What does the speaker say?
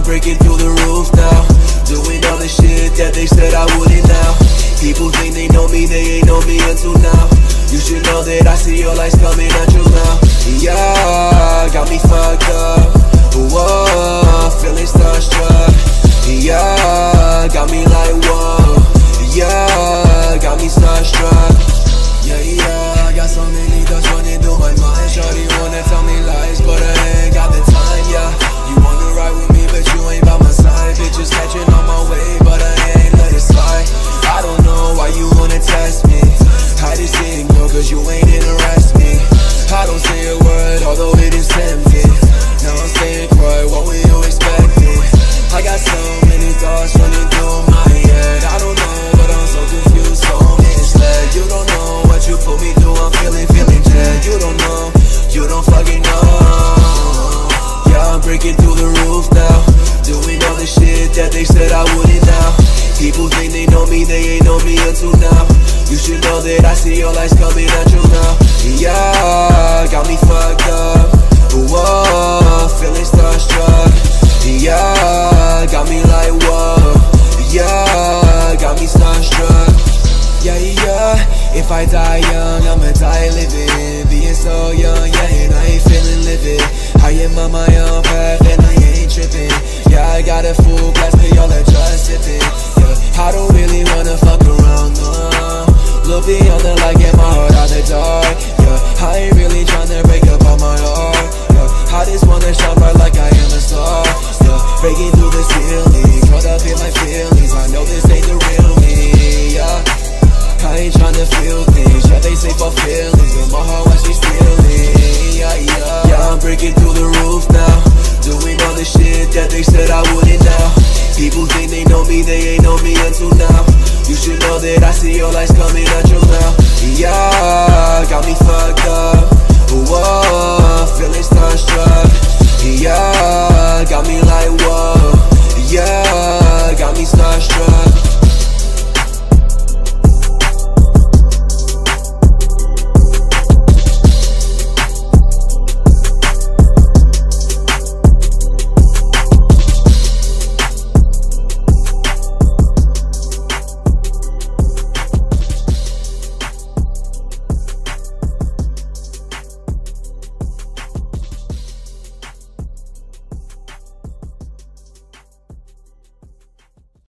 breaking through the roof now, doing all the shit that they said I wouldn't now. People think they know me, they ain't know me until now. You should know that I see your lights coming at your mouth. Yeah, got me fucked up. Whoa, feeling starstruck. Yeah, got me like whoa. Yeah, got me starstruck. Yeah, got so many thoughts running through my mind. Shorty wanna tell me lies, but I ain't got the time. Yeah, you wanna ride with me, but you ain't by my side. Bitches catching on my way, but I ain't let it slide. I don't know why you wanna test me. Hide the signal, cause you ain't interest me. I don't say a word, although it is tempting. Now I'm staying quiet, what were you expecting? I got so many thoughts running through my head. I don't know, but I'm so confused, so misled. You don't know what you put me through, I'm feeling dead. You don't know, you don't fucking know. Yeah, I'm breaking through the roof now, doing all the shit that they said I wouldn't now. People think they know me, they ain't know me until now. You should know that I see your lights coming at you now. Yeah, got me fucked up. Whoa, feeling starstruck. Yeah, got me like whoa. Yeah, got me starstruck. Yeah, if I die young, I'ma die living. Being so young, yeah, and I ain't feeling livid. I am on my own path and I ain't tripping. Yeah, I got a full glass, but y'all are just sipping. Yeah, I don't really wanna fuck around, no. Look beyond the light, get my heart out the dark. Yeah, I ain't really tryna break up on my heart. Yeah, I just wanna shine bright like I am a star. Yeah, breaking through the ceiling, caught up in my feelings. I know this ain't the real me. Yeah, I ain't tryna feel things. Yeah, they say for feelings, but my heart was just stealing. Yeah, I'm breaking through the roof now, doing all the shit that they said I wouldn't now. People think they know me, they ain't know me until now. You should know that I see your lights coming at your mouth. Yeah,